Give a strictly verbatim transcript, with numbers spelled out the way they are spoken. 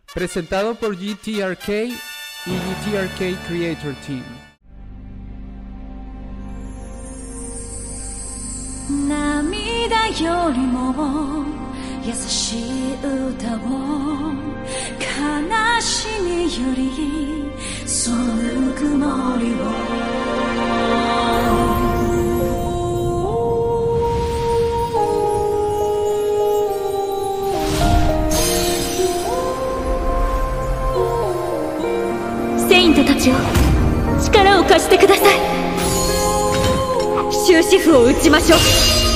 Presentado por G T R K y G T R K Creator Team. 涙よりも優しい歌を悲しみよりそのぬくもりをセイントたちを力を貸してください。終止符を打ちましょう。